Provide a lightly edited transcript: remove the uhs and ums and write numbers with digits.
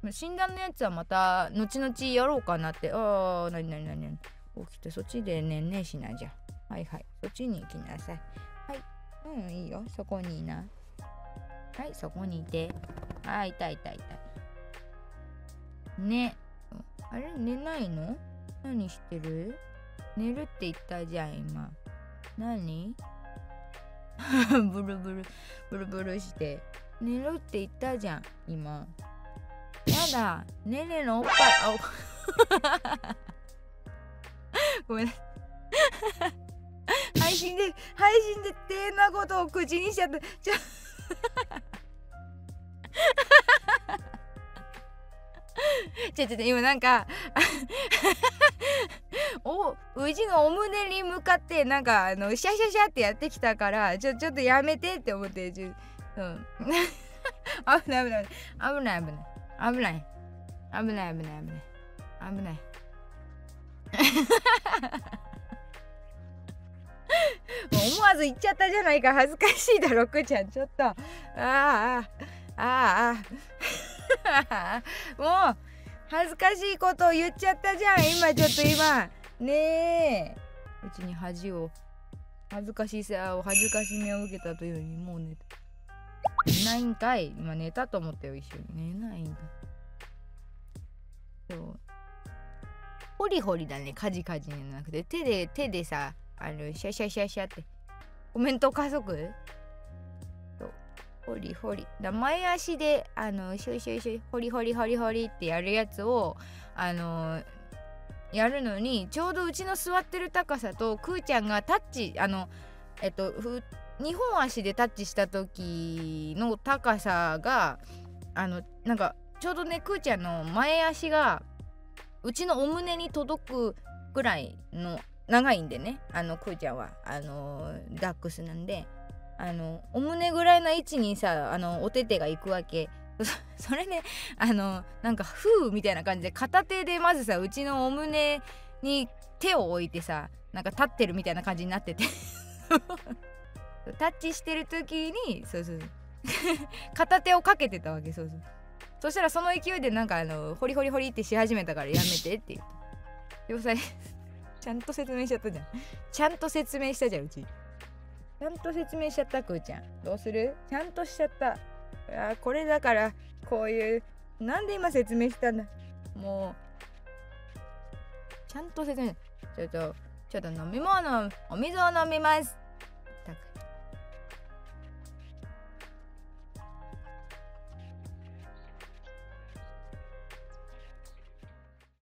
診断のやつはまた後々やろうかなって。ああ、なになになになに。起きてそっちでねんねしなじゃ。はいはい。そっちに行きなさい。はい。うん、いいよ。そこにいな。はい、そこにいて。あ、痛い痛い痛い。ね。あれ、寝ないの？何してる？寝るって言ったじゃん、今。何？ブルブル、ブルブルして。寝るって言ったじゃん、今。やだ、ねねのおっぱい、ごめん。配信でってなことを口にしちゃった。今なんかうちのお胸に向かってなんかシャシャシャってやってきたから、ちょっとやめてって思って、うん。危ない危ない危ない危ない危ない危ない危ない危ない危ない。もう思わず言っちゃったじゃないか。恥ずかしいだろ、くーちゃん。ちょっともう恥ずかしいことを言っちゃったじゃん。今ねえ、うちに恥ずかしみを受けたというより、もう寝ないんかい。今寝たと思ったよ、一緒に。寝ないんだ。そう、ホリホリだね。カジカジじゃなくて手でさ、シャシャシャシャってコメント加速。そう、ホリホリだ。前足でシュイシュイシュイホリホリホリホリってやるやつをやるのに、ちょうどうちの座ってる高さとくーちゃんがタッチ2本足でタッチした時の高さがなんかちょうどね、くーちゃんの前足がうちのお胸に届くぐらいの長いんでね、くーちゃんはダックスなんで、お胸ぐらいの位置にさお手手が行くわけ。それね、なんかフーみたいな感じで片手でまずさ、うちのお胸に手を置いてさ、なんか立ってるみたいな感じになっててタッチしてる時にそう片手をかけてたわけ。そしたらその勢いでなんかホリホリホリってし始めたから、やめてって言って。でもさ、ちゃんと説明しちゃったじゃん。ちゃんと説明したじゃん、うち。ちゃんと説明しちゃった、くーちゃん。どうする？ちゃんとしちゃった。これだから、こういう、なんで今説明したんだ。もうちゃんと説明。ちょっと飲み物、お水を飲みます。